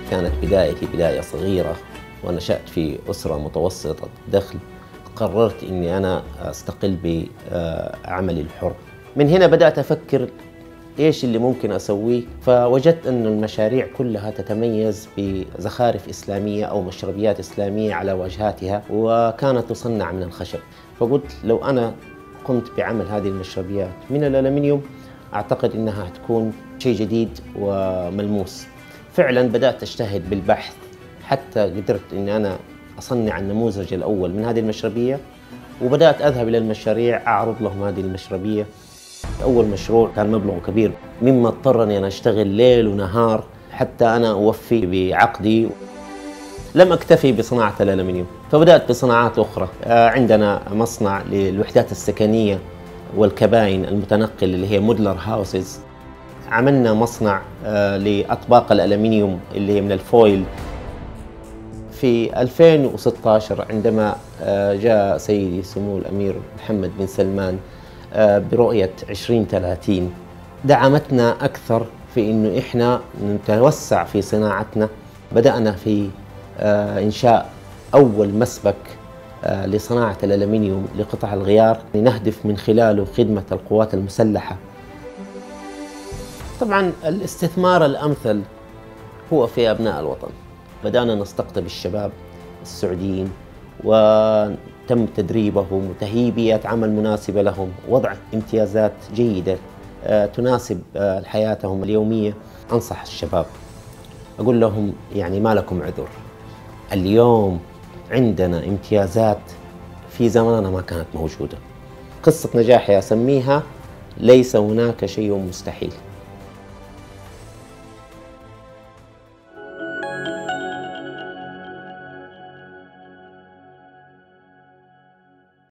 كانت بدايتي بداية صغيرة ونشأت في أسرة متوسطة الدخل. قررت أني أنا أستقل بعملي الحر. من هنا بدأت أفكر إيش اللي ممكن أسويه، فوجدت أن المشاريع كلها تتميز بزخارف إسلامية أو مشربيات إسلامية على واجهاتها، وكانت تصنع من الخشب. فقلت لو أنا قمت بعمل هذه المشربيات من الألمنيوم أعتقد أنها تكون شيء جديد وملموس. فعلا بدأت أجتهد بالبحث حتى قدرت أن أنا أصنع النموذج الأول من هذه المشربية، وبدأت أذهب إلى المشاريع أعرض لهم هذه المشربية. أول مشروع كان مبلغه كبير، مما اضطرني أن أشتغل ليل ونهار حتى أنا أوفي بعقدي. لم أكتفي بصناعة الألمنيوم، فبدأت بصناعات أخرى. عندنا مصنع للوحدات السكنية والكباين المتنقل اللي هي مودلر هاوسز. عملنا مصنع لأطباق الألمنيوم اللي هي من الفويل. في 2016 عندما جاء سيدي سمو الأمير محمد بن سلمان برؤية 2030 دعمتنا أكثر في إنه إحنا نتوسع في صناعتنا. بدأنا في إنشاء أول مسبك لصناعة الألمنيوم لقطع الغيار، نهدف من خلاله خدمة القوات المسلحة. طبعاً الاستثمار الأمثل هو في أبناء الوطن. بدأنا نستقطب الشباب السعوديين وتم تدريبهم وتهيئ بيئة عمل مناسبة لهم، وضع امتيازات جيدة تناسب حياتهم اليومية. أنصح الشباب أقول لهم يعني ما لكم عذر، اليوم عندنا امتيازات في زماننا ما كانت موجودة. قصة نجاحي أسميها ليس هناك شيء مستحيل.